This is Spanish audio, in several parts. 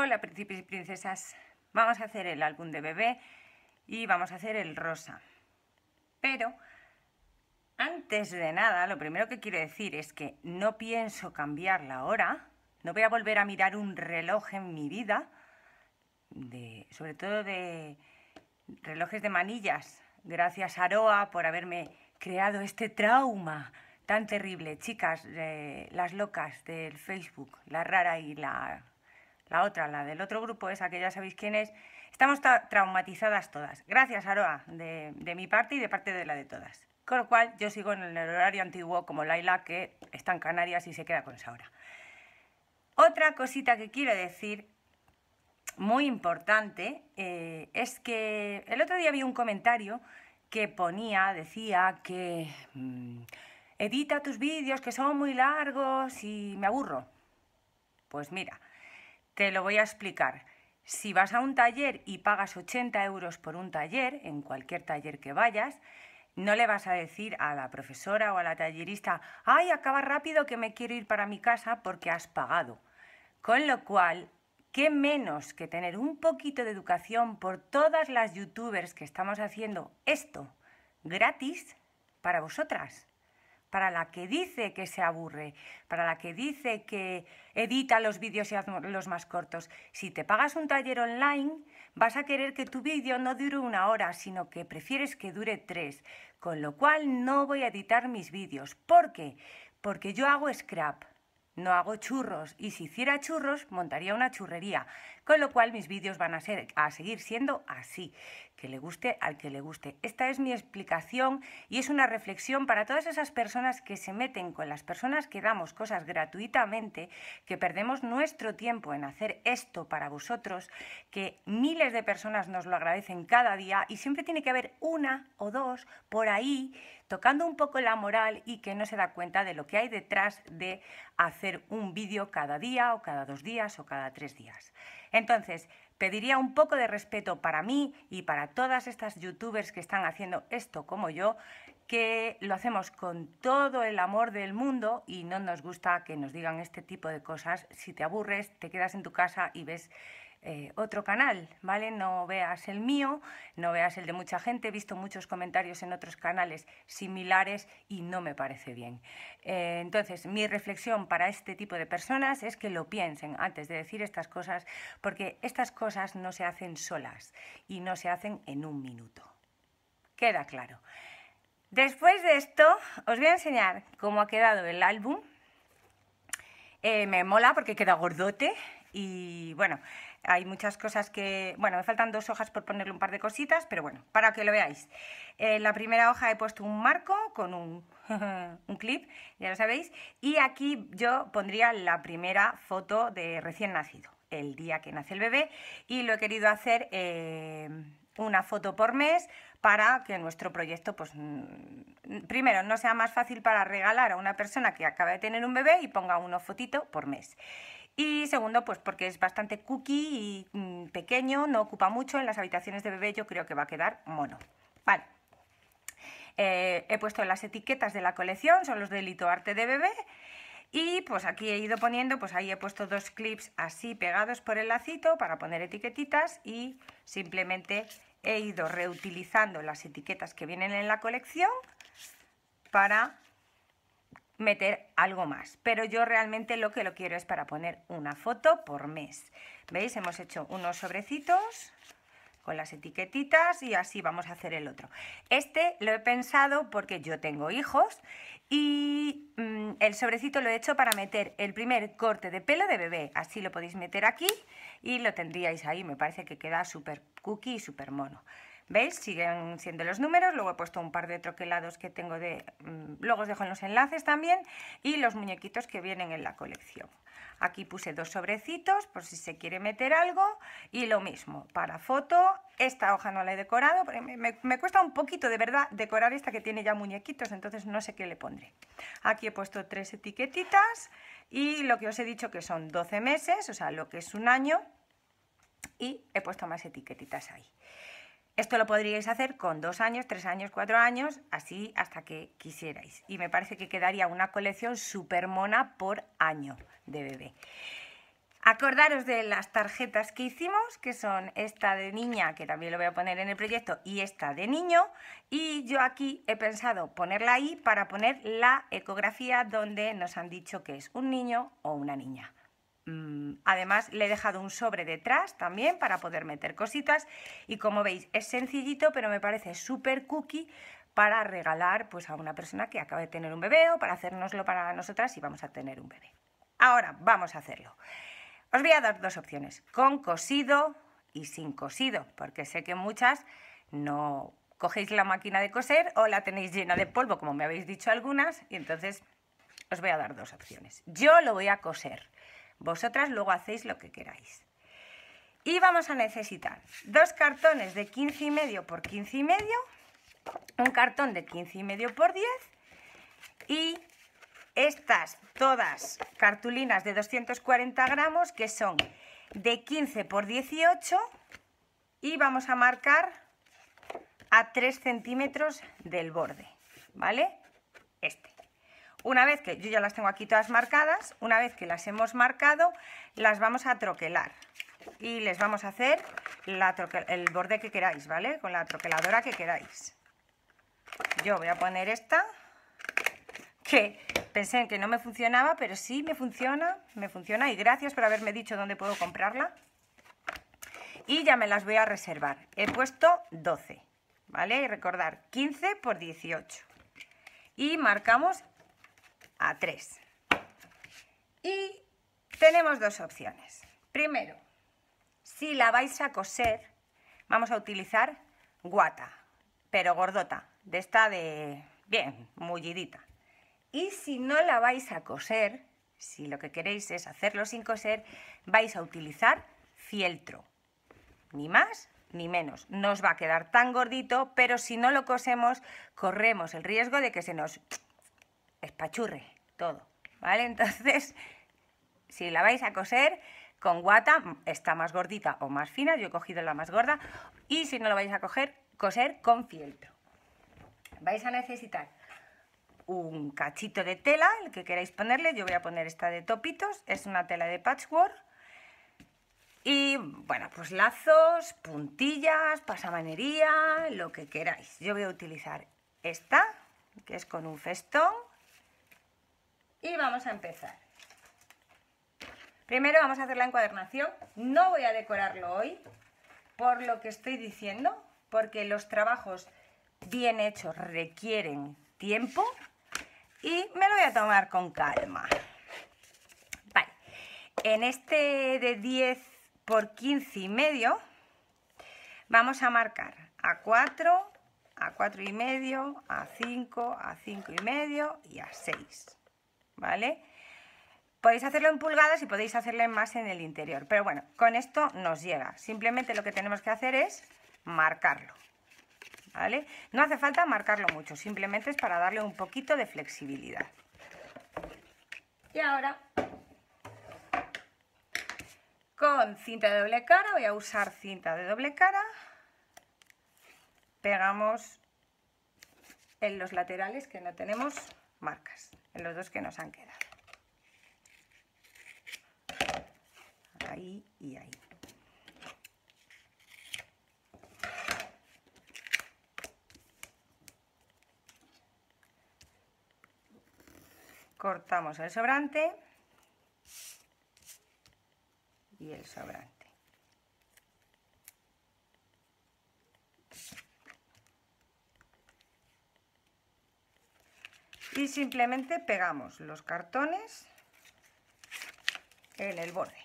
Hola príncipes y princesas, vamos a hacer el álbum de bebé y vamos a hacer el rosa. Pero antes de nada, lo primero que quiero decir es que no pienso cambiar la hora, no voy a volver a mirar un reloj en mi vida, sobre todo de relojes de manillas. Gracias Aroa por haberme creado este trauma tan terrible. Chicas, las locas del Facebook, la rara y la otra, la del otro grupo, esa que ya sabéis quién es, estamos traumatizadas todas. Gracias, Aroa, de mi parte y de parte de la de todas. Con lo cual, yo sigo en el horario antiguo como Laila, que está en Canarias y se queda con esa hora. Otra cosita que quiero decir, muy importante, es que el otro día vi un comentario que decía que edita tus vídeos que son muy largos y me aburro. Pues mira, te lo voy a explicar. Si vas a un taller y pagas 80 euros por un taller, en cualquier taller que vayas, no le vas a decir a la profesora o a la tallerista: ¡ay, acaba rápido que me quiero ir para mi casa porque has pagado! Con lo cual, ¿qué menos que tener un poquito de educación por todas las youtubers que estamos haciendo esto gratis para vosotras? Para la que dice que se aburre, para la que dice que edita los vídeos y hace los más cortos. Si te pagas un taller online, vas a querer que tu vídeo no dure 1 hora, sino que prefieres que dure 3. Con lo cual no voy a editar mis vídeos. ¿Por qué? Porque yo hago scrap, no hago churros. Y si hiciera churros, montaría una churrería. Con lo cual mis vídeos van a seguir siendo así. Que le guste al que le guste. Esta es mi explicación y es una reflexión para todas esas personas que se meten con las personas que damos cosas gratuitamente, que perdemos nuestro tiempo en hacer esto para vosotros, que miles de personas nos lo agradecen cada día y siempre tiene que haber 1 o 2 por ahí tocando un poco la moral y que no se da cuenta de lo que hay detrás de hacer un vídeo cada día o cada 2 días o cada 3 días. Entonces, pediría un poco de respeto para mí y para todas estas youtubers que están haciendo esto como yo, que lo hacemos con todo el amor del mundo y no nos gusta que nos digan este tipo de cosas. Si te aburres, te quedas en tu casa y ves otro canal, ¿vale? No veas el mío, no veas el de mucha gente. He visto muchos comentarios en otros canales similares y no me parece bien. Entonces, mi reflexión para este tipo de personas es que lo piensen antes de decir estas cosas, porque estas cosas no se hacen solas y no se hacen en 1 minuto. Queda claro. Después de esto, os voy a enseñar cómo ha quedado el álbum. Me mola porque queda gordote y bueno, hay muchas cosas que... Bueno, me faltan 2 hojas por ponerle un par de cositas, pero bueno, para que lo veáis. En la primera hoja he puesto un marco con un clip, ya lo sabéis, y aquí yo pondría la primera foto de recién nacido, el día que nace el bebé, y lo he querido hacer una foto por mes para que nuestro proyecto, pues, primero, no sea más fácil para regalar a una persona que acaba de tener un bebé y ponga una fotito por mes. Y segundo, pues porque es bastante cookie y pequeño, no ocupa mucho. En las habitaciones de bebé yo creo que va a quedar mono. Vale. He puesto las etiquetas de la colección, son los de Lito Arte de Bebé. Y pues aquí he ido poniendo, pues ahí he puesto 2 clips así pegados por el lacito para poner etiquetitas y simplemente he ido reutilizando las etiquetas que vienen en la colección para meter algo más, pero yo realmente lo que lo quiero es para poner una foto por mes. ¿Veis? Hemos hecho unos sobrecitos con las etiquetitas y así vamos a hacer el otro. Este lo he pensado porque yo tengo hijos y el sobrecito lo he hecho para meter el primer corte de pelo de bebé. Así lo podéis meter aquí y lo tendríais ahí. Me parece que queda súper cookie y súper mono. ¿Veis? Siguen siendo los números, luego he puesto un par de troquelados que tengo luego os dejo en los enlaces también, y los muñequitos que vienen en la colección. Aquí puse 2 sobrecitos por si se quiere meter algo, y lo mismo, para foto. Esta hoja no la he decorado, porque me cuesta un poquito de verdad decorar esta que tiene ya muñequitos, entonces no sé qué le pondré. Aquí he puesto 3 etiquetitas, y lo que os he dicho que son 12 meses, o sea, lo que es 1 año, y he puesto más etiquetitas ahí. Esto lo podríais hacer con 2 años, 3 años, 4 años, así hasta que quisierais. Y me parece que quedaría una colección súper mona por año de bebé. Acordaros de las tarjetas que hicimos, que son esta de niña, que también lo voy a poner en el proyecto, y esta de niño. Y yo aquí he pensado ponerla ahí para poner la ecografía donde nos han dicho que es un niño o una niña. Además le he dejado un sobre detrás también para poder meter cositas y como veis es sencillito, pero me parece súper cookie para regalar pues a una persona que acaba de tener un bebé o para hacérnoslo para nosotras si vamos a tener un bebé. Ahora vamos a hacerlo. Os voy a dar dos opciones, con cosido y sin cosido, porque sé que muchas no cogéis la máquina de coser o la tenéis llena de polvo, como me habéis dicho algunas, y entonces os voy a dar dos opciones. Yo lo voy a coser, vosotras luego hacéis lo que queráis. Y vamos a necesitar 2 cartones de 15,5 por 15,5, un cartón de 15,5 por 10 y estas todas cartulinas de 240 gramos que son de 15 por 18 y vamos a marcar a 3 centímetros del borde, ¿vale? Una vez que yo ya las tengo aquí todas marcadas, una vez que las hemos marcado, las vamos a troquelar y les vamos a hacer el borde que queráis, ¿vale? Con la troqueladora que queráis. Yo voy a poner esta, que pensé que no me funcionaba, pero sí me funciona y gracias por haberme dicho dónde puedo comprarla. Y ya me las voy a reservar. He puesto 12, ¿vale? Y recordar, 15 por 18. Y marcamos a 3. Y tenemos dos opciones. Primero, si la vais a coser, vamos a utilizar guata, pero gordota, de esta de bien mullidita. Y si no la vais a coser, si lo que queréis es hacerlo sin coser, vais a utilizar fieltro. Ni más ni menos. No os va a quedar tan gordito, pero si no lo cosemos, corremos el riesgo de que se nos espachurre todo, ¿vale? Entonces, si la vais a coser con guata, está más gordita o más fina, yo he cogido la más gorda, y si no lo vais a coser con fieltro. Vais a necesitar un cachito de tela, el que queráis ponerle, yo voy a poner esta de topitos, es una tela de patchwork, y bueno, pues lazos, puntillas, pasamanería, lo que queráis. Yo voy a utilizar esta, que es con un festón, y vamos a empezar. Primero vamos a hacer la encuadernación, no voy a decorarlo hoy, por lo que estoy diciendo, porque los trabajos bien hechos requieren tiempo, y me lo voy a tomar con calma. Vale, en este de 10 por 15,5 vamos a marcar a 4, a 4,5, a 5, a 5,5 y a 6, ¿vale? Podéis hacerlo en pulgadas y podéis hacerlo más en el interior, pero bueno, con esto nos llega. Simplemente lo que tenemos que hacer es marcarlo, ¿vale? No hace falta marcarlo mucho, simplemente es para darle un poquito de flexibilidad. Y ahora, con cinta de doble cara, voy a usar cinta de doble cara, pegamos en los laterales que no tenemos marcas, en los dos que nos han quedado. Ahí y ahí. Cortamos el sobrante y el sobrante. Y simplemente pegamos los cartones en el borde.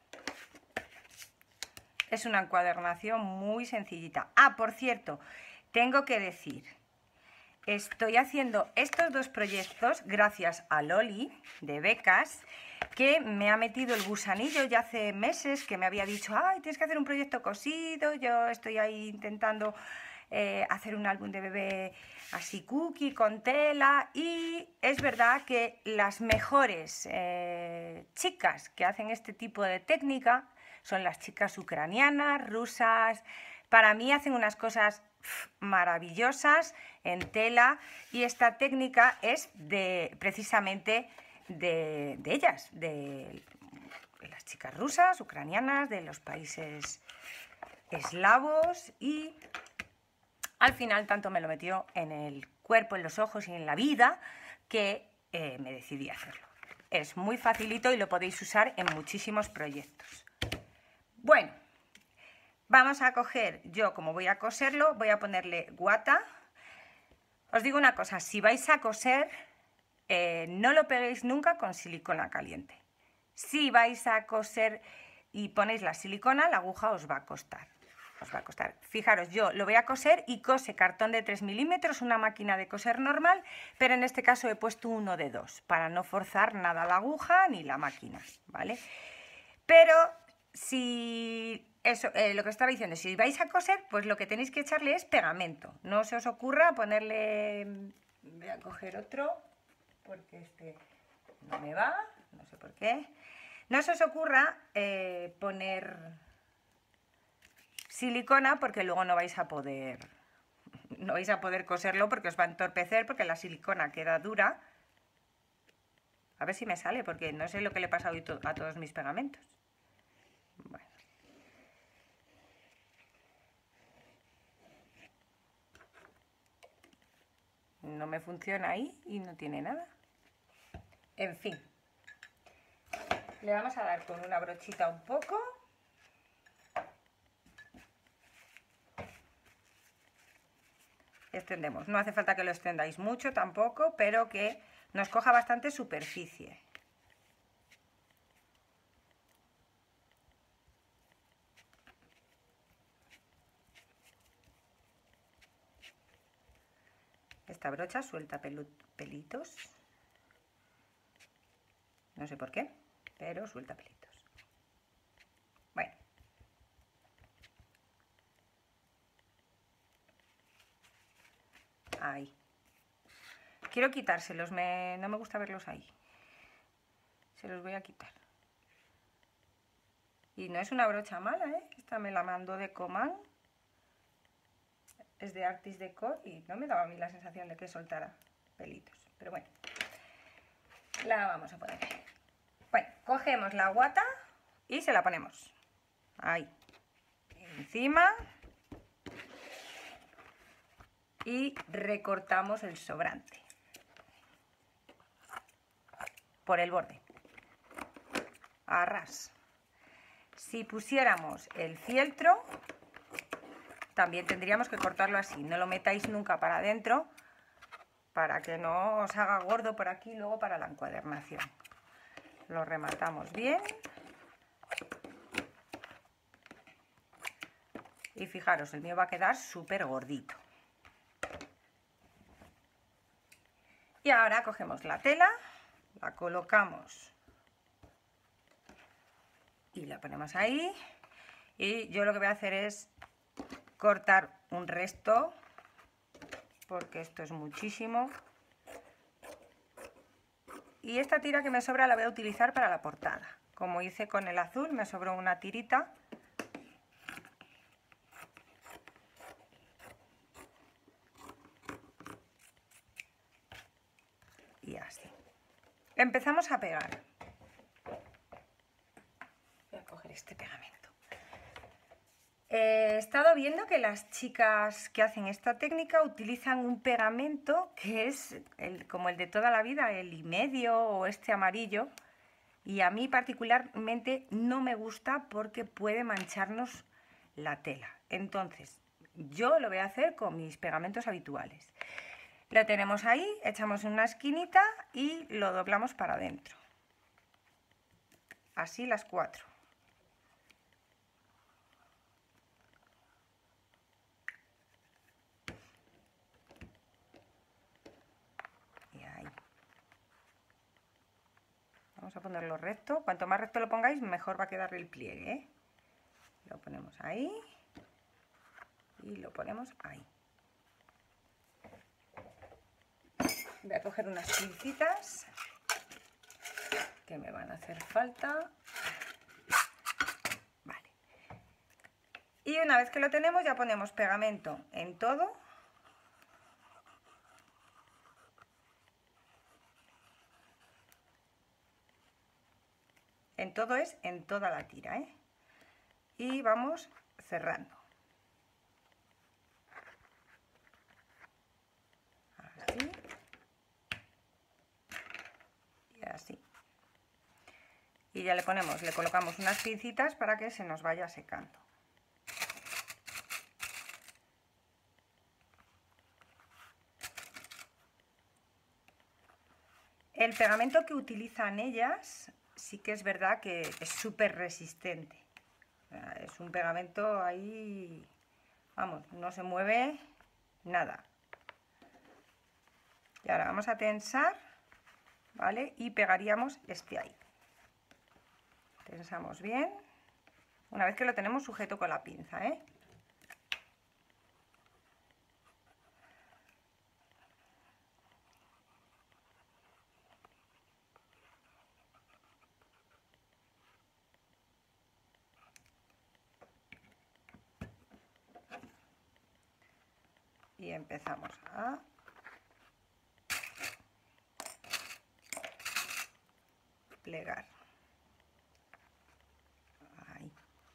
Es una encuadernación muy sencillita. Ah, por cierto, tengo que decir, estoy haciendo estos dos proyectos gracias a Loli de Becas, que me ha metido el gusanillo ya hace meses, que me había dicho, ay, tienes que hacer un proyecto cosido, yo estoy ahí intentando hacer un álbum de bebé así cookie, con tela, y es verdad que las mejores chicas que hacen este tipo de técnica son las chicas ucranianas, rusas. Para mí hacen unas cosas maravillosas en tela y esta técnica es precisamente de ellas, de las chicas rusas, ucranianas, de los países eslavos, y al final tanto me lo metió en el cuerpo, en los ojos y en la vida que me decidí a hacerlo. Es muy facilito y lo podéis usar en muchísimos proyectos. Bueno, vamos a coger, yo como voy a coserlo, voy a ponerle guata. Os digo una cosa, si vais a coser, no lo peguéis nunca con silicona caliente. Si vais a coser y ponéis la silicona, la aguja os va a costar. Fijaros, yo lo voy a coser y cose cartón de 3 milímetros, una máquina de coser normal, pero en este caso he puesto uno de 2, para no forzar nada la aguja ni la máquina, ¿vale? Pero si eso, lo que estaba diciendo, si vais a coser, pues lo que tenéis que echarle es pegamento. No se os ocurra ponerle... Voy a coger otro, porque este no me va, no sé por qué. No se os ocurra poner silicona, porque luego no vais a poder coserlo, porque os va a entorpecer, porque la silicona queda dura. A ver si me sale, porque no sé lo que le pasa hoy a todos mis pegamentos. Bueno. No me funciona ahí y no tiene nada. En fin. Le vamos a dar con una brochita un poco. Extendemos. No hace falta que lo extendáis mucho tampoco, pero que nos coja bastante superficie. Esta brocha suelta pelitos. No sé por qué, pero suelta pelitos. Bueno. Ahí. Quiero quitárselos, no me gusta verlos ahí. Se los voy a quitar. Y no es una brocha mala, ¿eh? Esta me la mandó de Coman. Es de Artis Decor y no me daba a mí la sensación de que soltara pelitos. Pero bueno, la vamos a poner. Bueno, cogemos la guata y se la ponemos. Ahí. Encima. Y recortamos el sobrante. Por el borde. A ras. Si pusiéramos el fieltro, también tendríamos que cortarlo así. No lo metáis nunca para adentro, para que no os haga gordo por aquí luego para la encuadernación. Lo rematamos bien. Y fijaros, el mío va a quedar súper gordito. Y ahora cogemos la tela, la colocamos y la ponemos ahí. Y yo lo que voy a hacer es cortar un resto, porque esto es muchísimo. Y esta tira que me sobra la voy a utilizar para la portada. Como hice con el azul, me sobró una tirita. Y así. Empezamos a pegar. Voy a coger este pegamento. He estado viendo que las chicas que hacen esta técnica utilizan un pegamento que es como el de toda la vida, el I-medio o este amarillo, y a mí particularmente no me gusta porque puede mancharnos la tela. Entonces, yo lo voy a hacer con mis pegamentos habituales. Lo tenemos ahí, echamos una esquinita y lo doblamos para adentro. Así las 4. Vamos a ponerlo recto. Cuanto más recto lo pongáis, mejor va a quedar el pliegue, ¿eh? Lo ponemos ahí y lo ponemos ahí. Voy a coger unas pincitas que me van a hacer falta. Vale. Y una vez que lo tenemos, ya ponemos pegamento en todo. todo es en toda la tira, ¿eh? Y vamos cerrando. Así. Y así. Y ya le colocamos unas pincitas para que se nos vaya secando. El pegamento que utilizan ellas sí que es verdad que es súper resistente. Es un pegamento ahí, vamos, no se mueve nada. Y ahora vamos a tensar, ¿vale? Y pegaríamos este ahí. Tensamos bien, una vez que lo tenemos sujeto con la pinza, ¿eh? Y empezamos a plegar. Ahí.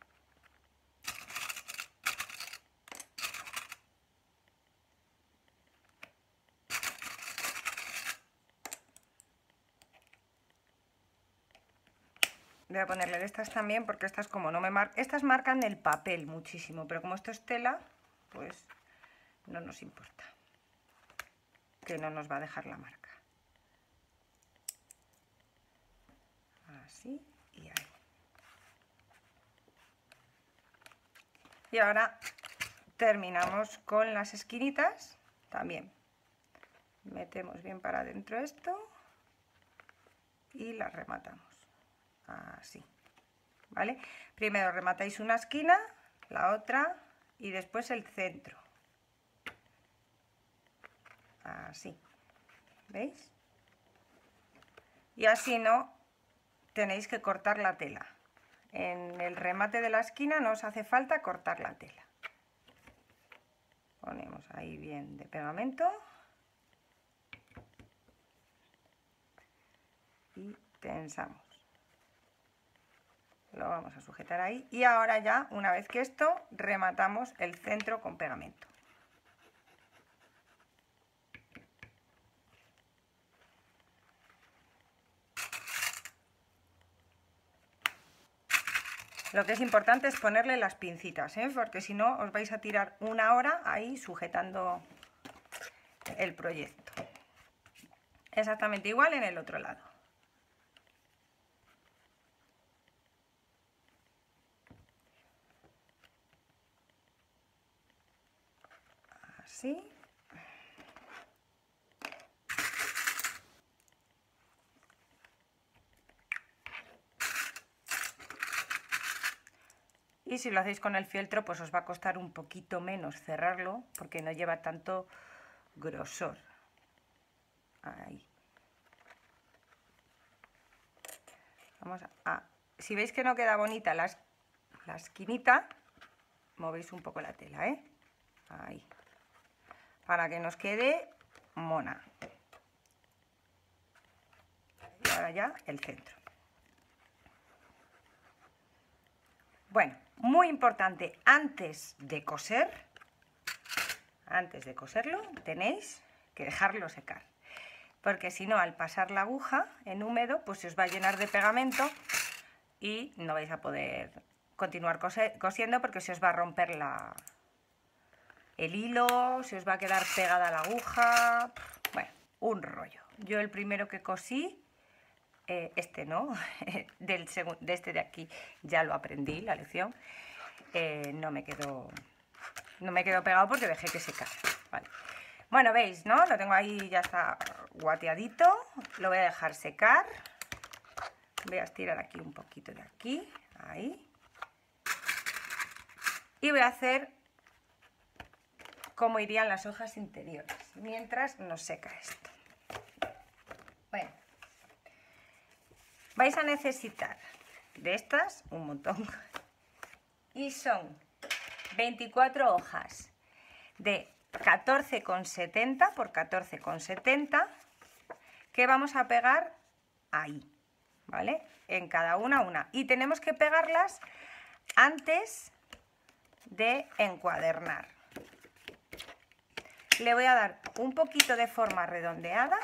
Voy a ponerle de estas también porque estas como no me marcan, estas marcan el papel muchísimo, pero como esto es tela, pues no nos importa, que no nos va a dejar la marca. Así y ahí. Y ahora terminamos con las esquinitas también. Metemos bien para adentro esto y las rematamos. Así, ¿vale? Primero rematáis una esquina, la otra y después el centro. Así, ¿veis? Y así no tenéis que cortar la tela. En el remate de la esquina no os hace falta cortar la tela. Ponemos ahí bien de pegamento y tensamos. Lo vamos a sujetar ahí y ahora ya, una vez que esto, rematamos el centro con pegamento. Lo que es importante es ponerle las pincitas, ¿eh? Porque si no os vais a tirar una hora ahí sujetando el proyecto. Exactamente igual en el otro lado. Así. Y si lo hacéis con el fieltro, pues os va a costar un poquito menos cerrarlo, porque no lleva tanto grosor. Ahí. Vamos a... Si veis que no queda bonita la esquinita, movéis un poco la tela, ¿eh? Ahí. Para que nos quede mona. Y ahora ya el centro. Bueno, muy importante, antes de coserlo, tenéis que dejarlo secar. Porque si no, al pasar la aguja en húmedo, pues se os va a llenar de pegamento y no vais a poder continuar cosiendo porque se os va a romper el hilo, se os va a quedar pegada la aguja. Bueno, un rollo. Yo el primero que cosí, este no, de este de aquí ya lo aprendí, la lección. No me quedó pegado porque dejé que secara. Vale. Bueno, veis, ¿no? Lo tengo ahí, ya está guateadito. Lo voy a dejar secar. Voy a estirar aquí un poquito de aquí, ahí. Y voy a hacer como irían las hojas interiores, mientras nos seca esto. Bueno, vais a necesitar de estas un montón. Y son 24 hojas de 14,70 por 14,70 que vamos a pegar ahí. ¿vale? En cada una. Y tenemos que pegarlas antes de encuadernar. Le voy a dar un poquito de forma redondeada.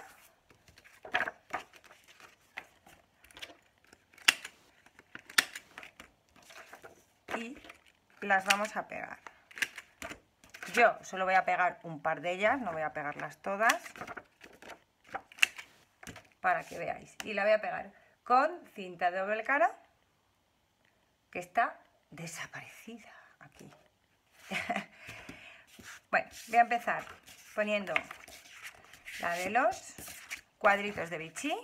Y las vamos a pegar. Yo solo voy a pegar un par de ellas, no voy a pegarlas todas, para que veáis. Y la voy a pegar con cinta de doble cara, que está desaparecida aquí. Bueno, voy a empezar poniendo la de los cuadritos de Vichy.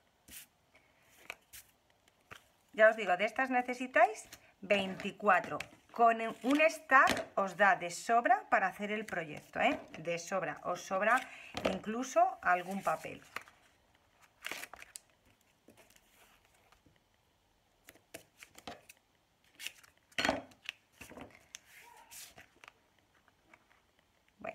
Ya os digo, de estas necesitáis 24. Con un stack os da de sobra para hacer el proyecto, ¿eh? De sobra, os sobra incluso algún papel. Bueno.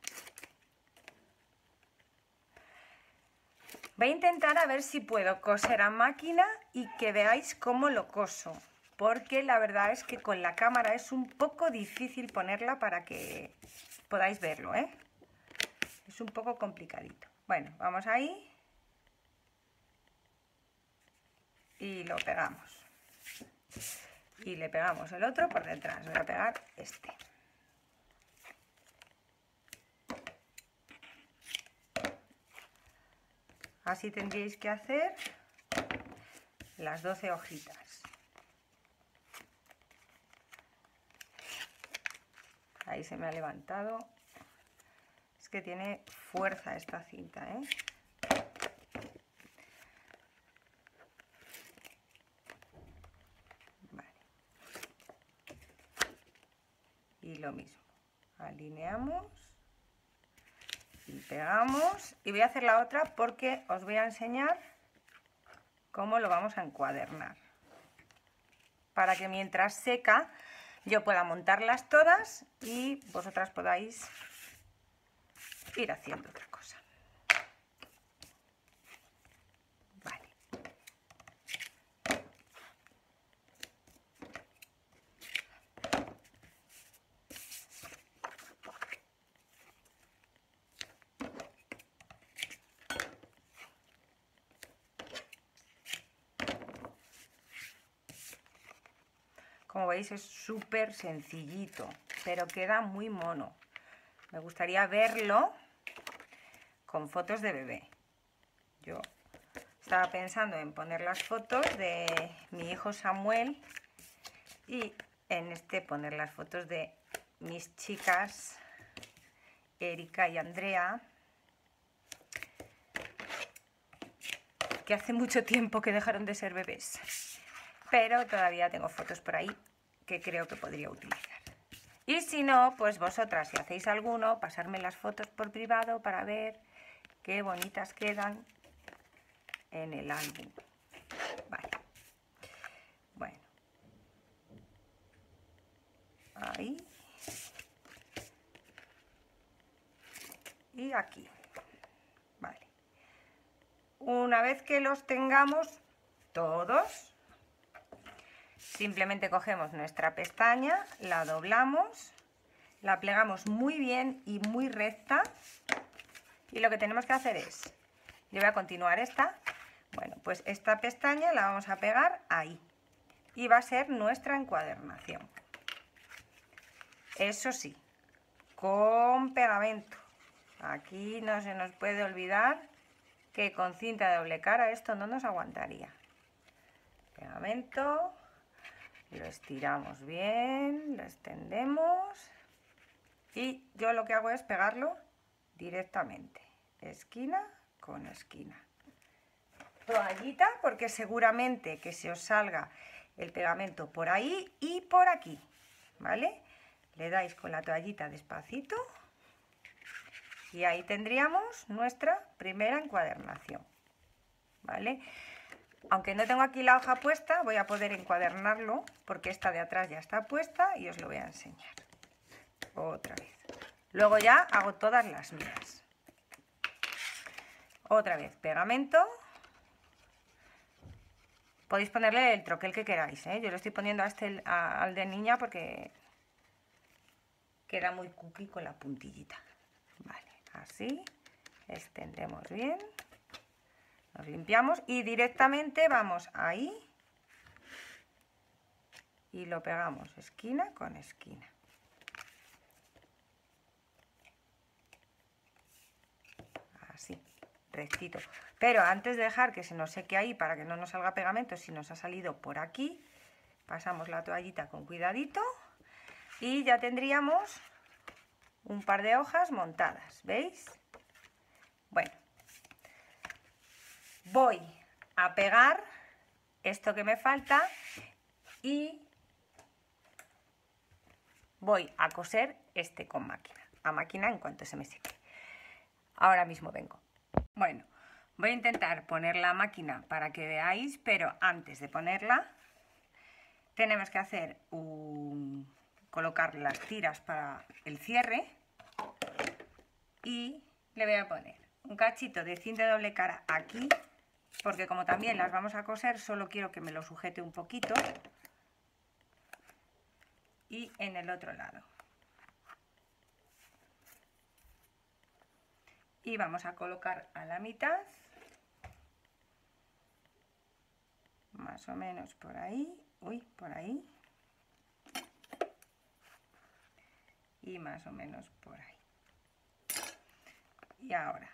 Voy a intentar a ver si puedo coser a máquina y que veáis cómo lo coso. Porque la verdad es que con la cámara es un poco difícil ponerla para que podáis verlo, ¿eh? Es un poco complicadito. Bueno, vamos ahí y lo pegamos. Y le pegamos el otro por detrás. Voy a pegar este. Así tendríais que hacer las 12 hojitas. Ahí se me ha levantado. Es que tiene fuerza esta cinta, ¿eh? Vale. Y lo mismo. Alineamos y pegamos. Y voy a hacer la otra porque os voy a enseñar cómo lo vamos a encuadernar. Para que mientras seca yo pueda montarlas todas y vosotras podáis ir haciendo otra cosa. Vale. Como veis es súper sencillito, pero queda muy mono. Me gustaría verlo con fotos de bebé. Yo estaba pensando en poner las fotos de mi hijo Samuel y en este poner las fotos de mis chicas Erika y Andrea, que hace mucho tiempo que dejaron de ser bebés. Pero todavía tengo fotos por ahí que creo que podría utilizar. Y si no, pues vosotras, si hacéis alguno, pasarme las fotos por privado para ver qué bonitas quedan en el álbum. Vale. Bueno. Ahí. Y aquí. Vale. Una vez que los tengamos todos, simplemente cogemos nuestra pestaña, la doblamos, la plegamos muy bien y muy recta y lo que tenemos que hacer es, yo voy a continuar esta, bueno, pues esta pestaña la vamos a pegar ahí y va a ser nuestra encuadernación. Eso sí, con pegamento. Aquí no se nos puede olvidar que con cinta de doble cara esto no nos aguantaría. Pegamento. Lo estiramos bien, lo extendemos y yo lo que hago es pegarlo directamente, esquina con esquina. Toallita, porque seguramente que se os salga el pegamento por ahí y por aquí, ¿vale? Le dais con la toallita despacito y ahí tendríamos nuestra primera encuadernación, ¿vale? Aunque no tengo aquí la hoja puesta, voy a poder encuadernarlo porque esta de atrás ya está puesta y os lo voy a enseñar otra vez. Luego ya hago todas las mías. Otra vez pegamento Podéis ponerle el troquel que queráis, ¿eh? Yo le estoy poniendo a al de niña porque queda muy cookie con la puntillita. Vale, así, extendemos bien, nos limpiamos y directamente vamos ahí y lo pegamos esquina con esquina. Así, rectito. Pero antes de dejar que se nos seque ahí para que no nos salga pegamento, si nos ha salido por aquí, pasamos la toallita con cuidadito y ya tendríamos un par de hojas montadas, ¿veis? Bueno, voy a pegar esto que me falta y voy a coser este con máquina, a máquina en cuanto se me seque. Ahora mismo vengo. Bueno, voy a intentar poner la máquina para que veáis, pero antes de ponerla tenemos que hacer colocar las tiras para el cierre y le voy a poner un cachito de cinta de doble cara aquí, porque como también las vamos a coser, solo quiero que me lo sujete un poquito, y en el otro lado. Y vamos a colocar a la mitad, más o menos por ahí, por ahí, y más o menos por ahí. Y ahora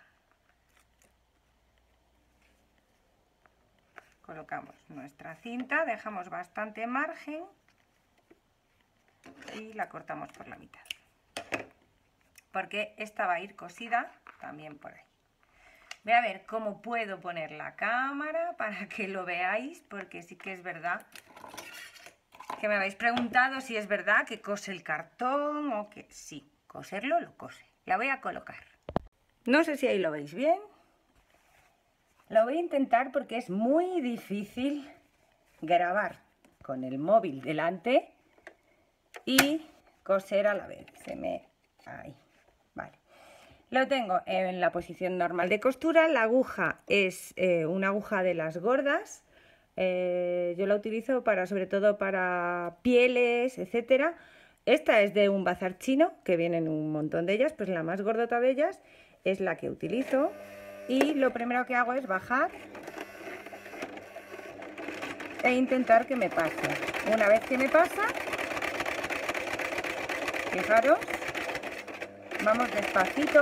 colocamos nuestra cinta, dejamos bastante margen y la cortamos por la mitad, porque esta va a ir cosida también por ahí. Voy a ver cómo puedo poner la cámara para que lo veáis, porque sí que es verdad que me habéis preguntado si es verdad que cose el cartón o que sí, coserlo lo cose. La voy a colocar. No sé si ahí lo veis bien. Lo voy a intentar porque es muy difícil grabar con el móvil delante y coser a la vez. Ahí, vale. Lo tengo en la posición normal de costura. La aguja es una aguja de las gordas. Yo la utilizo sobre todo para pieles, etcétera. Esta es de un bazar chino, que vienen un montón de ellas, pues la más gordota de ellas es la que utilizo. Y lo primero que hago es bajar e intentar que me pase. Una vez que me pasa, fijaros, vamos despacito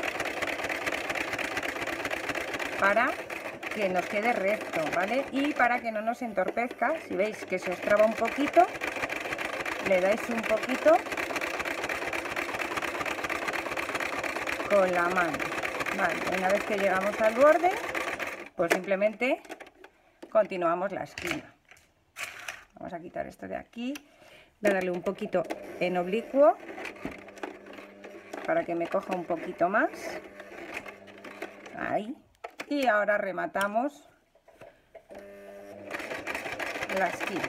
para que nos quede recto, ¿vale? Y para que no nos entorpezca, si veis que se os traba un poquito, le dais un poquito con la mano. Vale, una vez que llegamos al borde, pues simplemente continuamos la esquina. Vamos a quitar esto de aquí, voy a darle un poquito en oblicuo para que me coja un poquito más. Ahí. Y ahora rematamos la esquina.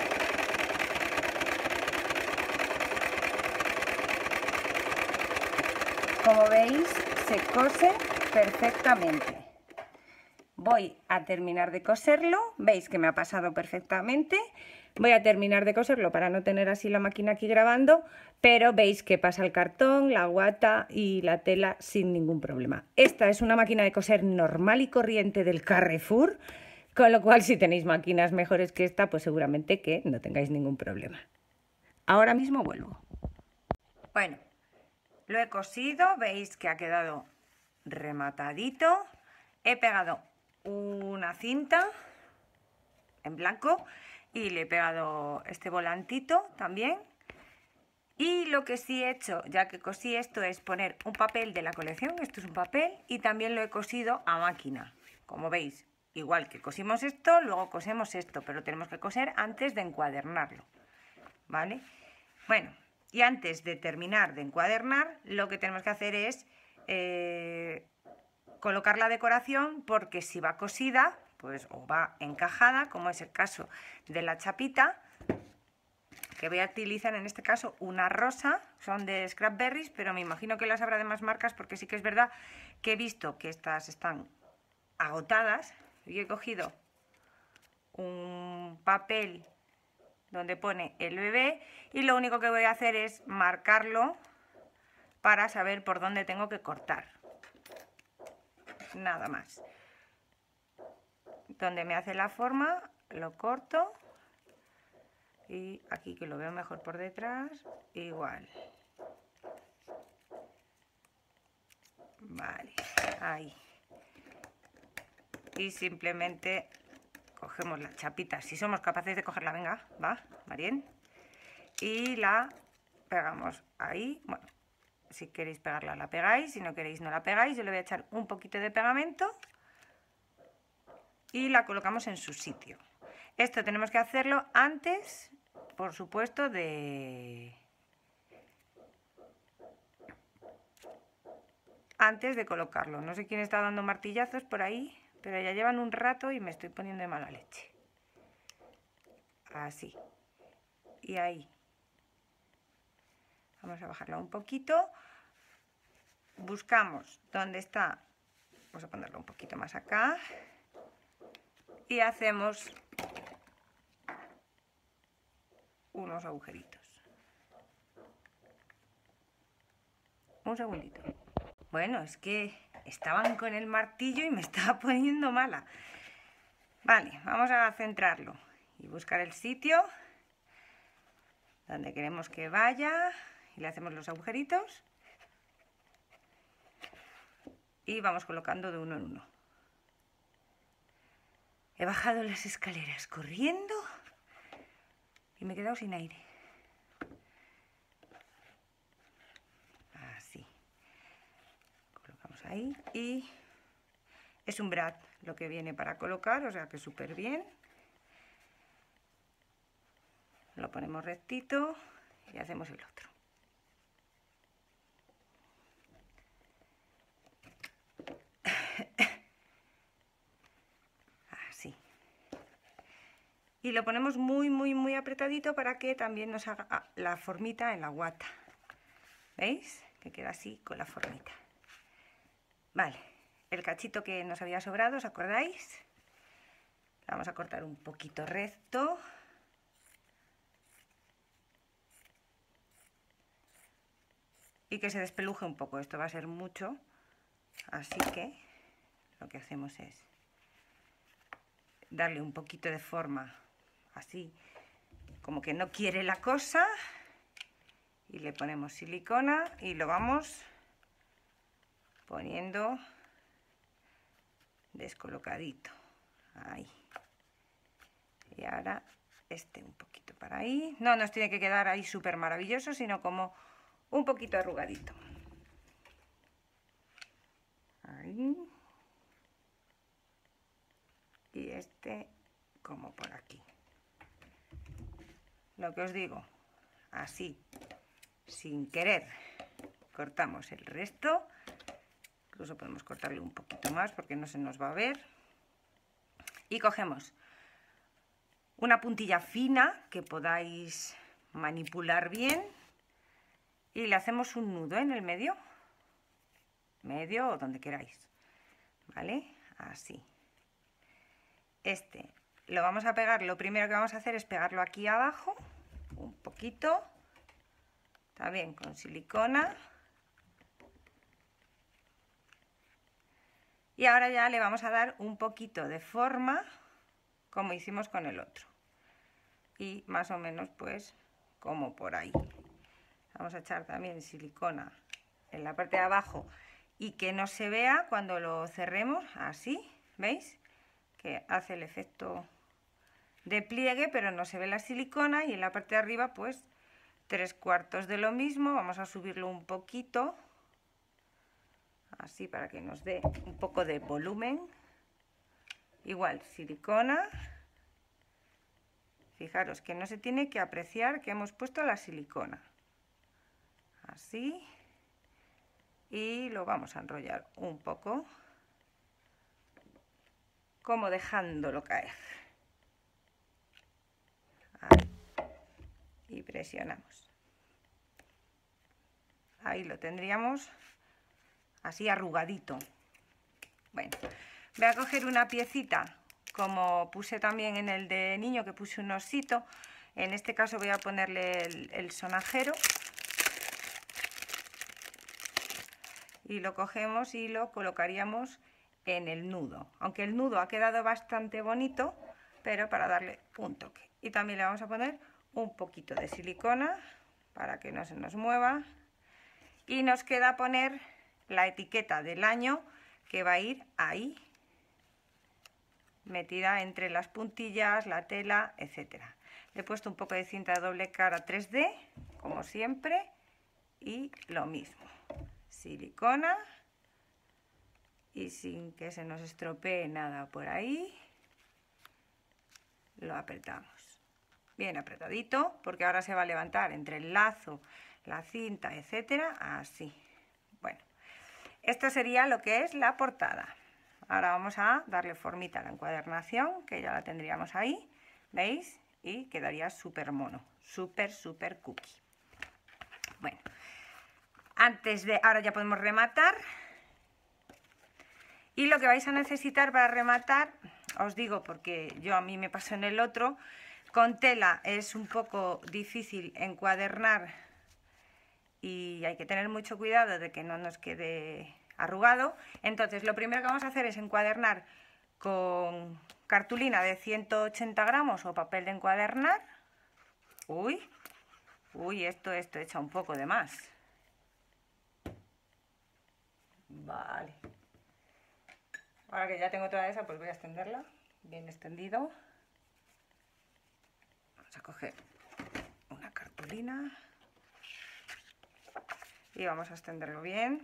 Como veis, se cose perfectamente. Voy a terminar de coserlo, veis que me ha pasado perfectamente. Voy a terminar de coserlo para no tener así la máquina aquí grabando, pero veis que pasa el cartón, la guata y la tela sin ningún problema. Esta es una máquina de coser normal y corriente del Carrefour, con lo cual si tenéis máquinas mejores que esta, pues seguramente que no tengáis ningún problema. Ahora mismo vuelvo. Bueno, lo he cosido, veis que ha quedado rematadito. He pegado una cinta en blanco y le he pegado este volantito también. Y lo que sí he hecho, ya que cosí esto, es poner un papel de la colección. Esto es un papel y también lo he cosido a máquina. Como veis, igual que cosimos esto, luego cosemos esto, pero tenemos que coser antes de encuadernarlo, ¿vale? Bueno, y antes de terminar de encuadernar, lo que tenemos que hacer es colocar la decoración, porque si va cosida, pues o va encajada, como es el caso de la chapita, que voy a utilizar en este caso una rosa, son de Scrapberries, pero me imagino que las habrá de más marcas, porque sí que es verdad que he visto que estas están agotadas y he cogido un papel donde pone el bebé y lo único que voy a hacer es marcarlo para saber por dónde tengo que cortar. Nada más. Donde me hace la forma lo corto y aquí que lo veo mejor por detrás igual. Vale, ahí. Y simplemente cogemos la chapita, si somos capaces de cogerla, venga, va, Marien. Y la pegamos ahí. Bueno, si queréis pegarla la pegáis, si no queréis no la pegáis. Yo le voy a echar un poquito de pegamento y la colocamos en su sitio. Esto tenemos que hacerlo antes, por supuesto, antes de colocarlo. No sé quién está dando martillazos por ahí, pero ya llevan un rato y me estoy poniendo de mala leche. Así. Y ahí. Vamos a bajarla un poquito. Buscamos dónde está. Vamos a ponerlo un poquito más acá. Y hacemos unos agujeritos. Un segundito. Bueno, es que estaban con el martillo y me estaba poniendo mala. Vale, vamos a centrarlo y buscar el sitio donde queremos que vaya y le hacemos los agujeritos y vamos colocando de uno en uno. He bajado las escaleras corriendo y me he quedado sin aire. Así. Colocamos ahí y es un brad lo que viene para colocar, o sea que súper bien. Lo ponemos rectito y hacemos el otro. Así. Y lo ponemos muy apretadito para que también nos haga la formita en la guata. ¿Veis? Que queda así con la formita. Vale, el cachito que nos había sobrado, ¿os acordáis? Lo vamos a cortar un poquito recto. Y que se despeluje un poco, esto va a ser mucho. Así que lo que hacemos es darle un poquito de forma, así como que no quiere la cosa. Y le ponemos silicona y lo vamos poniendo descolocadito. Ahí. Y ahora este un poquito para ahí. No nos tiene que quedar ahí súper maravilloso, sino como un poquito arrugadito. Ahí. Y este como por aquí. Lo que os digo, así, sin querer, cortamos el resto. Incluso podemos cortarle un poquito más porque no se nos va a ver. Y cogemos una puntilla fina que podáis manipular bien y le hacemos un nudo en el medio o donde queráis, ¿vale? Así. Este lo vamos a pegar, lo primero que vamos a hacer es pegarlo aquí abajo, un poquito, también con silicona. Y ahora ya le vamos a dar un poquito de forma, como hicimos con el otro. Y más o menos pues como por ahí. Vamos a echar también silicona en la parte de abajo y que no se vea cuando lo cerremos, así, ¿veis? Que hace el efecto de pliegue, pero no se ve la silicona. Y en la parte de arriba pues 3/4 de lo mismo. Vamos a subirlo un poquito, así para que nos dé un poco de volumen. Igual silicona. Fijaros que no se tiene que apreciar que hemos puesto la silicona. Así. Y lo vamos a enrollar un poco, como dejándolo caer. Ahí. Y presionamos. Ahí lo tendríamos así arrugadito. Bueno, voy a coger una piecita como puse también en el de niño, que puse un osito. En este caso voy a ponerle el sonajero y lo cogemos y lo colocaríamos en el nudo, aunque el nudo ha quedado bastante bonito, pero para darle un toque. Y también le vamos a poner un poquito de silicona para que no se nos mueva, y nos queda poner la etiqueta del año, que va a ir ahí, metida entre las puntillas, la tela, etcétera. Le he puesto un poco de cinta de doble cara 3D, como siempre, y lo mismo, silicona, y sin que se nos estropee nada por ahí, lo apretamos bien apretadito, porque ahora se va a levantar entre el lazo, la cinta, etcétera, así. Bueno, esto sería lo que es la portada. Ahora vamos a darle formita a la encuadernación, que ya la tendríamos ahí, ¿veis? Y quedaría súper mono, súper cookie. Bueno, ahora ya podemos rematar. Y lo que vais a necesitar para rematar, os digo porque a mí me pasó en el otro, con tela es un poco difícil encuadernar y hay que tener mucho cuidado de que no nos quede arrugado. Entonces lo primero que vamos a hacer es encuadernar con cartulina de 180 gramos o papel de encuadernar. Uy, esto echa un poco de más. Vale. Ahora que ya tengo toda esa, pues voy a extenderla, bien extendido. Vamos a coger una cartulina y vamos a extenderlo bien.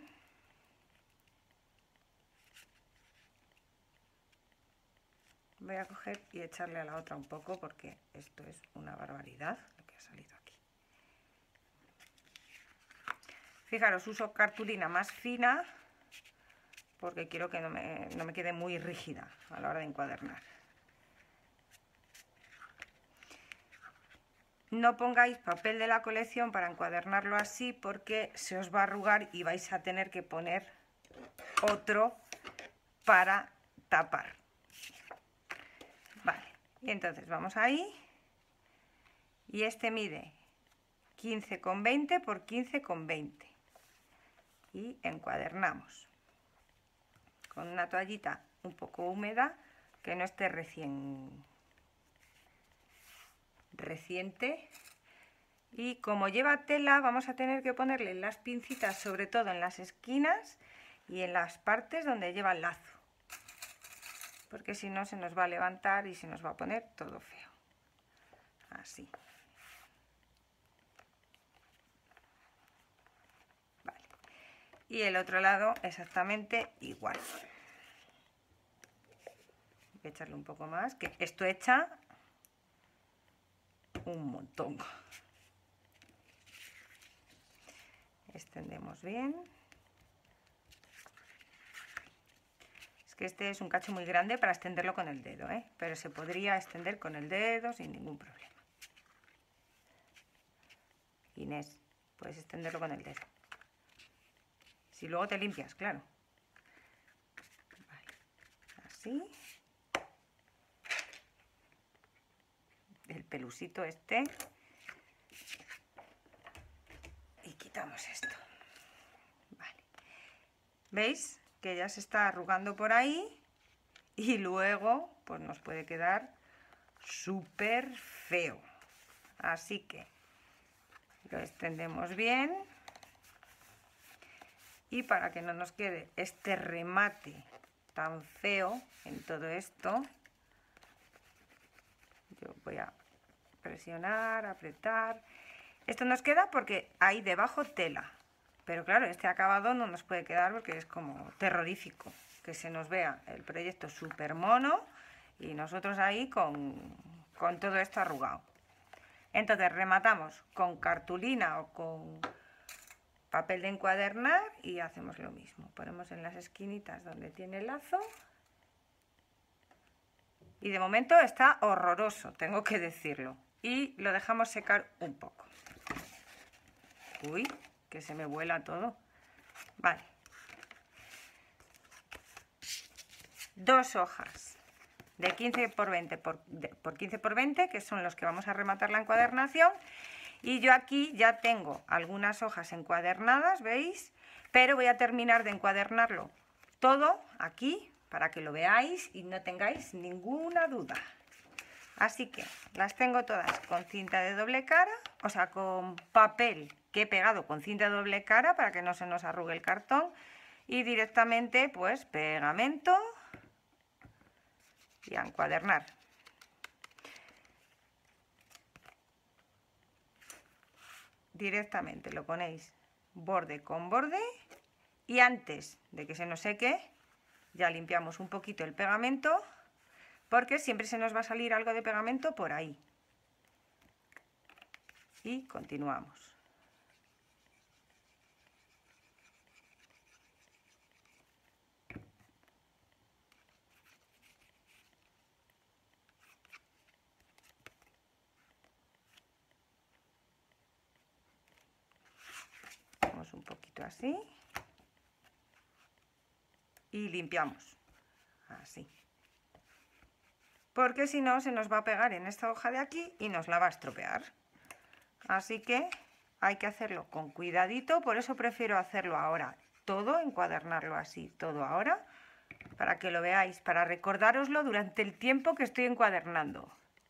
Voy a coger y echarle a la otra un poco, porque esto es una barbaridad lo que ha salido aquí. Fijaros, uso cartulina más fina porque quiero que no me quede muy rígida a la hora de encuadernar. No pongáis papel de la colección para encuadernarlo así, porque se os va a arrugar y vais a tener que poner otro para tapar. Vale, y entonces vamos ahí, y este mide 15,20 por 15,20 y encuadernamos con una toallita un poco húmeda, que no esté reciente, y como lleva tela vamos a tener que ponerle las pincitas sobre todo en las esquinas y en las partes donde lleva el lazo, porque si no se nos va a levantar y se nos va a poner todo feo. Así. Vale. Y el otro lado exactamente igual. Voy a echarle un poco más, que esto echa un montón. Extendemos bien. Es que este es un cacho muy grande para extenderlo con el dedo, pero se podría extender con el dedo sin ningún problema. Inés, puedes extenderlo con el dedo. Si luego te limpias, claro. Vale. Así. El pelusito este. Y quitamos esto. Vale. ¿Veis? Que ya se está arrugando por ahí, y luego pues nos puede quedar súper feo. Así que lo extendemos bien, y para que no nos quede este remate tan feo en todo esto, yo voy a presionar, apretar. Esto nos queda porque hay debajo tela, pero claro, este acabado no nos puede quedar porque es como terrorífico que se nos vea el proyecto súper mono y nosotros ahí con todo esto arrugado. Entonces rematamos con cartulina o con papel de encuadernar y hacemos lo mismo. Ponemos en las esquinitas donde tiene el lazo. Y de momento está horroroso, tengo que decirlo. Y lo dejamos secar un poco. Uy, que se me vuela todo. Vale. 2 hojas de 15 por 20 por 15 por 20, que son los que vamos a rematar la encuadernación. Y yo aquí ya tengo algunas hojas encuadernadas, ¿veis? Pero voy a terminar de encuadernarlo todo aquí para que lo veáis y no tengáis ninguna duda. Así que las tengo todas con cinta de doble cara, o sea, con papel que he pegado con cinta de doble cara para que no se nos arrugue el cartón, y directamente pues pegamento y a encuadernar. Directamente lo ponéis borde con borde y antes de que se nos seque ya limpiamos un poquito el pegamento, porque siempre se nos va a salir algo de pegamento por ahí. Y continuamos. Hacemos un poquito así y limpiamos así, porque si no se nos va a pegar en esta hoja de aquí y nos la va a estropear. Así que hay que hacerlo con cuidadito, por eso prefiero hacerlo ahora todo, encuadernarlo así todo ahora, para que lo veáis, para recordároslo durante el tiempo que estoy encuadernando.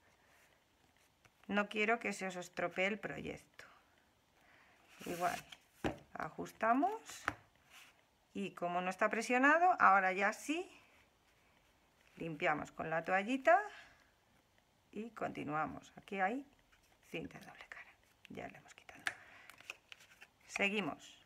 No quiero que se os estropee el proyecto. Igual, ajustamos y como no está presionado, ahora ya sí, limpiamos con la toallita y continuamos. Aquí hay cinta de doble cara, ya le hemos quitado. Seguimos.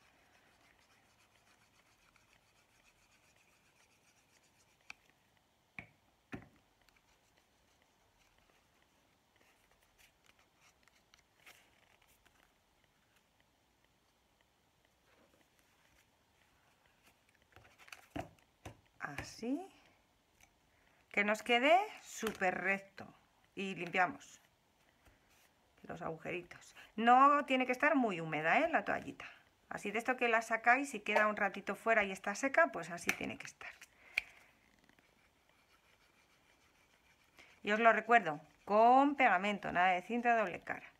Así, que nos quede súper recto y limpiamos los agujeritos. No tiene que estar muy húmeda, la toallita. Así de esto que la sacáis y queda un ratito fuera y está seca, pues así tiene que estar. Y os lo recuerdo, con pegamento, nada de cinta de doble cara.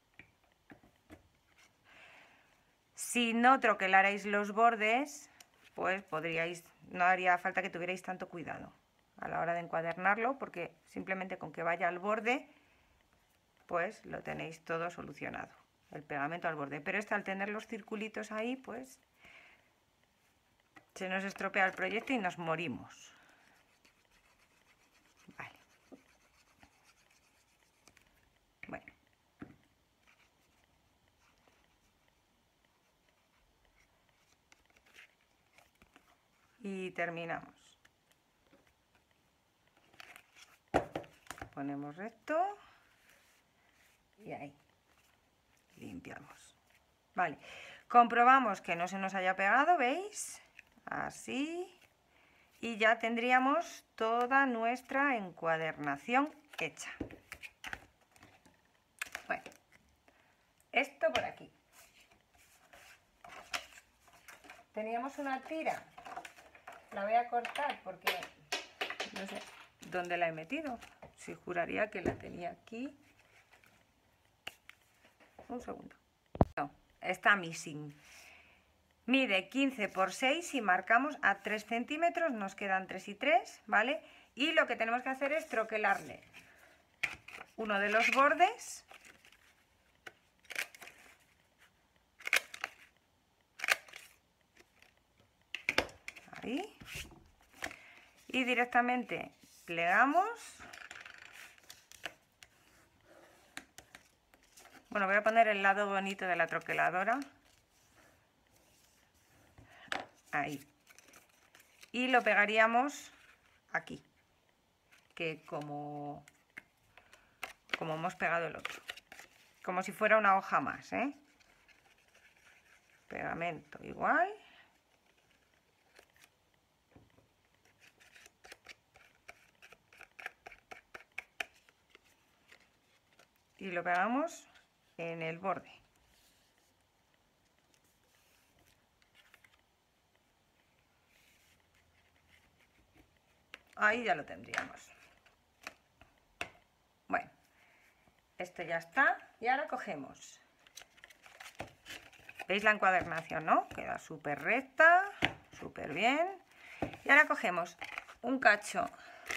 Si no troquelarais los bordes, pues podríais, no haría falta que tuvierais tanto cuidado a la hora de encuadernarlo, porque simplemente con que vaya al borde, pues lo tenéis todo solucionado, el pegamento al borde. Pero al tener los circulitos ahí, pues se nos estropea el proyecto y nos morimos. Vale. Bueno. Y terminamos. Ponemos recto y ahí limpiamos. Vale, comprobamos que no se nos haya pegado, ¿veis? Así, y ya tendríamos toda nuestra encuadernación hecha. Bueno, esto por aquí. Teníamos una tira, la voy a cortar porque no sé dónde la he metido. Si juraría que la tenía aquí. Un segundo. No, está missing. Mide 15 por 6 y marcamos a 3 centímetros, nos quedan 3 y 3, ¿vale? Y lo que tenemos que hacer es troquelarle uno de los bordes ahí y directamente plegamos. Bueno, voy a poner el lado bonito de la troqueladora. Ahí. Y lo pegaríamos aquí, que como hemos pegado el otro. Como si fuera una hoja más, ¿eh? Pegamento igual. Y lo pegamos en el borde. Ahí ya lo tendríamos. Esto ya está. Y ahora cogemos. ¿Veis la encuadernación, no? Queda súper recta, súper bien. Y ahora cogemos un cacho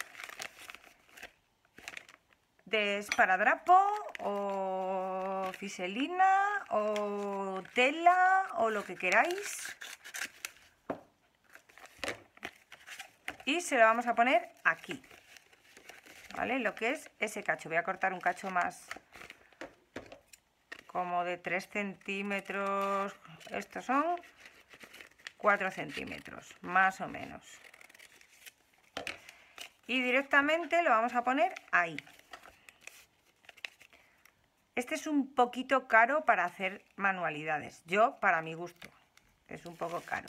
de esparadrapo o fiselina o tela o lo que queráis. Y se lo vamos a poner aquí. ¿Vale? Lo que es ese cacho. Voy a cortar un cacho más, como de 3 centímetros. Estos son 4 centímetros, más o menos. Y directamente lo vamos a poner ahí. Este es un poquito caro para hacer manualidades. Yo, para mi gusto, es un poco caro.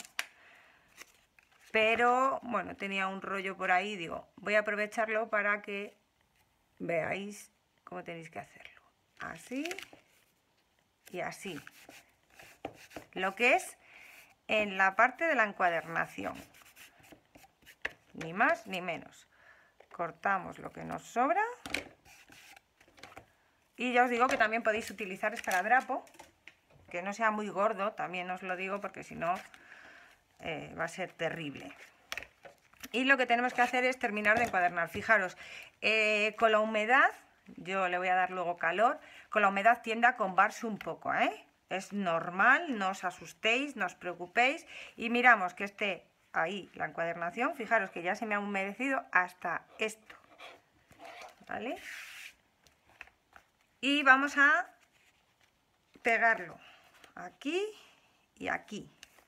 Pero, bueno, tenía un rollo por ahí, digo, voy a aprovecharlo para que veáis cómo tenéis que hacerlo. Así y así. Lo que es en la parte de la encuadernación. Ni más ni menos. Cortamos lo que nos sobra. Y ya os digo que también podéis utilizar esparadrapo, que no sea muy gordo, también os lo digo porque si no va a ser terrible. Y lo que tenemos que hacer es terminar de encuadernar. Fijaros, con la humedad, yo le voy a dar luego calor, con la humedad tiende a combarse un poco, ¿eh? Es normal, no os asustéis, no os preocupéis y miramos que esté ahí la encuadernación. Fijaros que ya se me ha humedecido hasta esto, ¿vale? Y vamos a pegarlo aquí y aquí,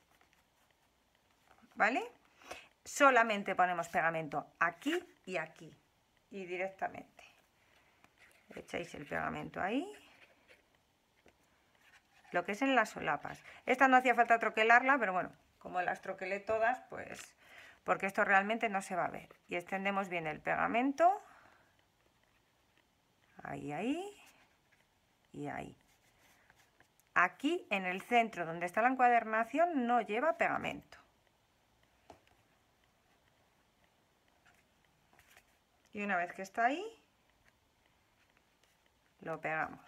¿vale? Solamente ponemos pegamento aquí y aquí y directamente. Echáis el pegamento ahí. Lo que es en las solapas. Esta no hacía falta troquelarla, pero bueno, como las troquelé todas, pues porque esto realmente no se va a ver. Y extendemos bien el pegamento. Ahí, ahí y ahí. Aquí en el centro donde está la encuadernación no lleva pegamento. Y una vez que está ahí, lo pegamos.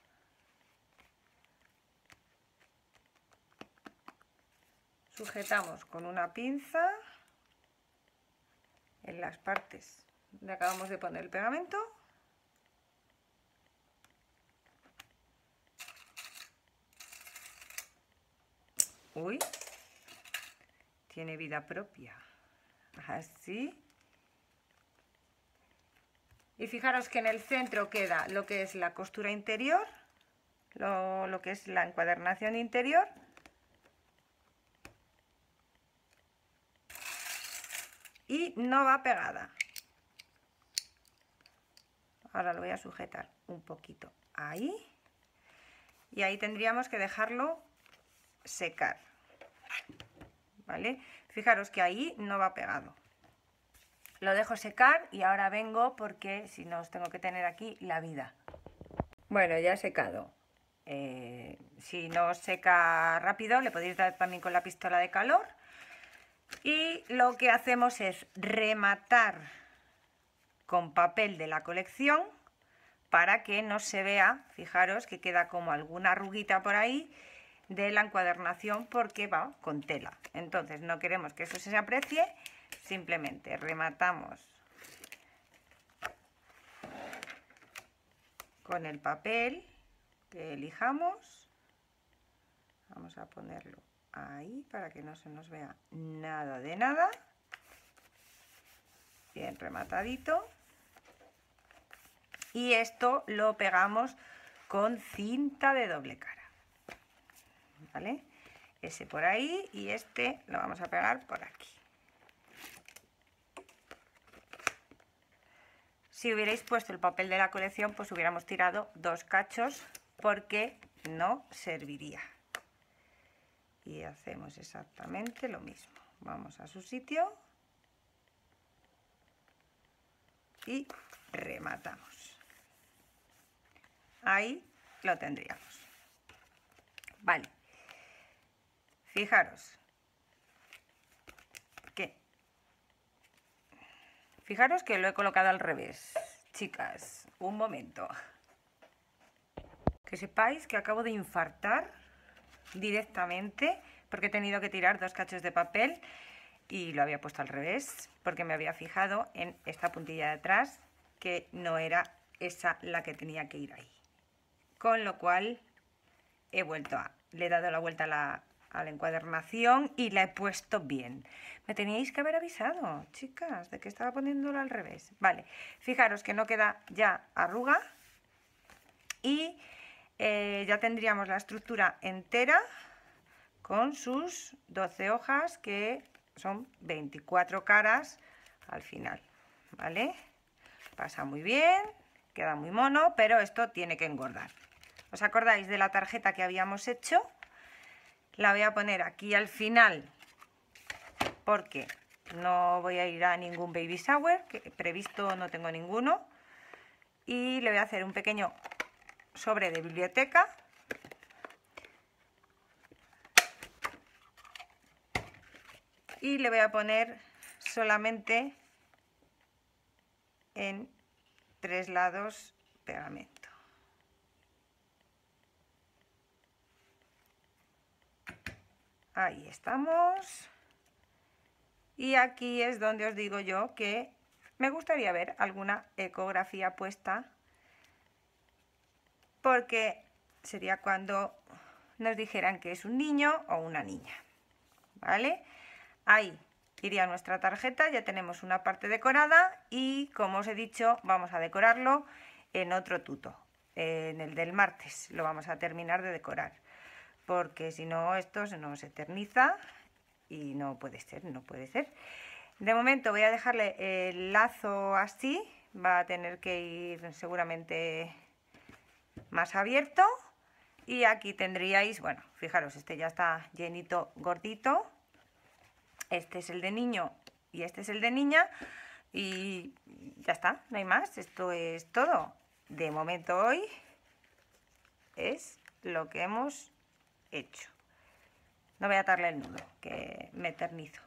Sujetamos con una pinza en las partes donde acabamos de poner el pegamento. Uy, tiene vida propia. Así. Y fijaros que en el centro queda lo que es la costura interior, lo que es la encuadernación interior. Y no va pegada. Ahora lo voy a sujetar un poquito ahí. Y ahí tendríamos que dejarlo secar. ¿Vale? Fijaros que ahí no va pegado. Lo dejo secar y ahora vengo porque si no os tengo que tener aquí la vida. Bueno, ya he secado. Si no os seca rápido, le podéis dar también con la pistola de calor. Y lo que hacemos es rematar con papel de la colección para que no se vea, fijaros que queda como alguna arruguita por ahí de la encuadernación porque va con tela. Entonces no queremos que eso se aprecie, simplemente rematamos con el papel que elijamos. Vamos a ponerlo ahí para que no se nos vea nada de nada. Bien rematadito. Y esto lo pegamos con cinta de doble cara. ¿Vale? Ese por ahí y este lo vamos a pegar por aquí. Si hubierais puesto el papel de la colección, pues hubiéramos tirado 2 cachos porque no serviría. Y hacemos exactamente lo mismo. Vamos a su sitio y rematamos. Ahí lo tendríamos. Vale. Fijaros que lo he colocado al revés. Chicas, un momento. que sepáis que acabo de infartar directamente porque he tenido que tirar 2 cachos de papel y lo había puesto al revés porque me había fijado en esta puntilla de atrás que no era esa la que tenía que ir ahí. Con lo cual le he dado la vuelta a la encuadernación y la he puesto bien. Me teníais que haber avisado, chicas, de que estaba poniéndolo al revés. Vale, fijaros que no queda ya arruga y ya tendríamos la estructura entera con sus 12 hojas, que son 24 caras al final, ¿vale? Pasa muy bien, queda muy mono, pero esto tiene que engordar. ¿Os acordáis de la tarjeta que habíamos hecho? La voy a poner aquí al final porque no voy a ir a ningún baby shower, que previsto no tengo ninguno. Y le voy a hacer un pequeño sobre de biblioteca. Y le voy a poner solamente en 3 lados pegamento. Ahí estamos. Y aquí es donde os digo yo que me gustaría ver alguna ecografía puesta, porque sería cuando nos dijeran que es un niño o una niña, ¿vale? Ahí iría nuestra tarjeta, ya tenemos una parte decorada y, como os he dicho, vamos a decorarlo en otro tuto, en el del martes lo vamos a terminar de decorar, porque si no esto se nos eterniza y no puede ser, no puede ser. De momento voy a dejarle el lazo así, va a tener que ir seguramente más abierto. Y aquí tendríais, bueno, fijaros, este ya está llenito, gordito. Este es el de niño y este es el de niña. Y ya está, no hay más, esto es todo. De momento hoy es lo que hemos hecho. No voy a atarle el nudo, que me eternizo.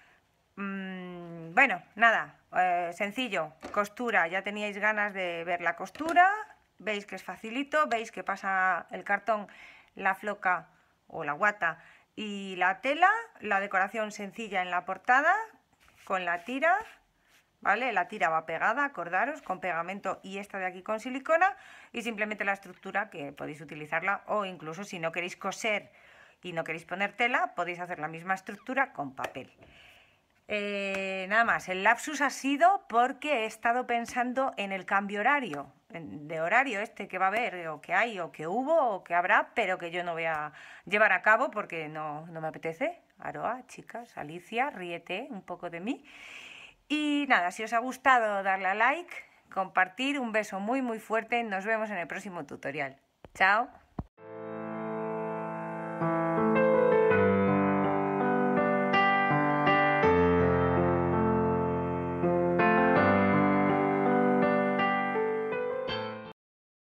Bueno, nada, sencillo, costura. Ya teníais ganas de ver la costura. Veis que es facilito, veis que pasa el cartón, la floca o la guata y la tela. La decoración sencilla en la portada con la tira, ¿vale? La tira va pegada, acordaros, con pegamento, y esta de aquí con silicona, y simplemente la estructura, que podéis utilizarla, o incluso si no queréis coser y no queréis poner tela, podéis hacer la misma estructura con papel. Nada más, el lapsus ha sido porque he estado pensando en el cambio horario, de horario este que va a haber, o que hay, o que hubo, o que habrá, pero que yo no voy a llevar a cabo porque no me apetece. Aroa, chicas, Alicia, ríete un poco de mí. Y nada, si os ha gustado, darle a like, compartir, un beso muy muy fuerte, nos vemos en el próximo tutorial. ¡Chao!